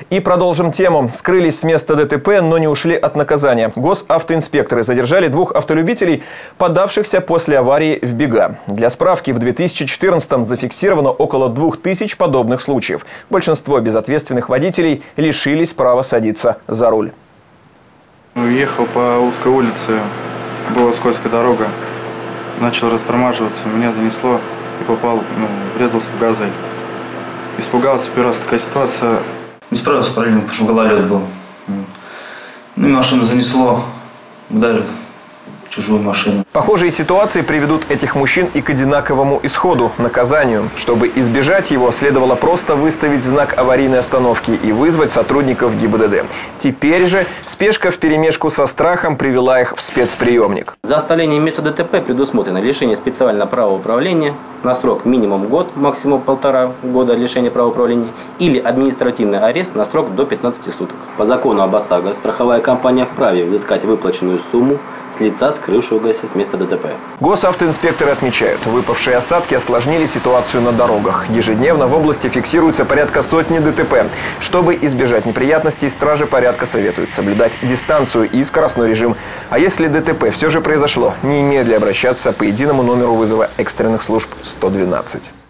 И продолжим тему. Скрылись с места ДТП, но не ушли от наказания. Госавтоинспекторы задержали двух автолюбителей, подавшихся после аварии в бега. Для справки, в 2014-м зафиксировано около 2000 подобных случаев. Большинство безответственных водителей лишились права садиться за руль. Ехал по узкой улице, была скользкая дорога, начал растормаживаться, меня занесло и врезался в «Газель». Испугался, первый раз такая ситуация. Не справился правильно, потому что гололед был. Ну и машину занесло, ударил в чужую машину. Похожие ситуации приведут этих мужчин и к одинаковому исходу – наказанию. Чтобы избежать его, следовало просто выставить знак аварийной остановки и вызвать сотрудников ГИБДД. Теперь же спешка вперемешку со страхом привела их в спецприемник. За оставление места ДТП предусмотрено лишение специального права управления на срок минимум год, максимум 1,5 года лишения права управления или административный арест на срок до 15 суток. По закону об ОСАГО страховая компания вправе взыскать выплаченную сумму с лица, скрывшегося с места ДТП. Госавтоинспекторы отмечают, выпавшие осадки осложнили ситуацию на дорогах. Ежедневно в области фиксируется порядка сотни ДТП. Чтобы избежать неприятностей, стражи порядка советуют соблюдать дистанцию и скоростной режим. А если ДТП все же произошло, немедля обращаться по единому номеру вызова экстренных служб 112.